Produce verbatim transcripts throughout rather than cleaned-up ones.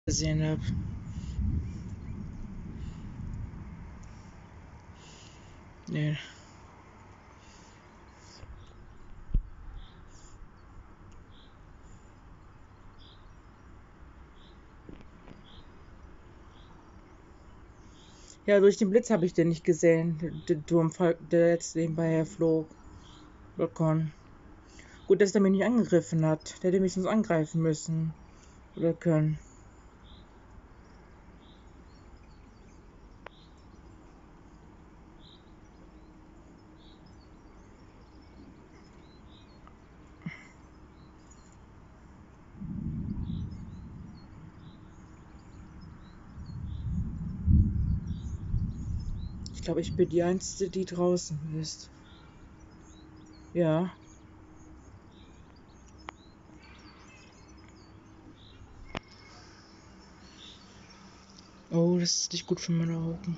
gesehen habe. Nee. Ja, durch den Blitz habe ich den nicht gesehen. Der Turm, der jetzt nebenbei herflog. Balkon. Gut, dass der mich nicht angegriffen hat. Der hätte mich sonst angreifen müssen. Oder können. Ich glaube, ich bin die Einzige, die draußen ist. Ja. Oh, das ist nicht gut für meine Augen.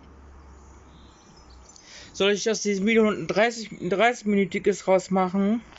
Soll ich aus diesem Video ein dreißig-minütiges rausmachen?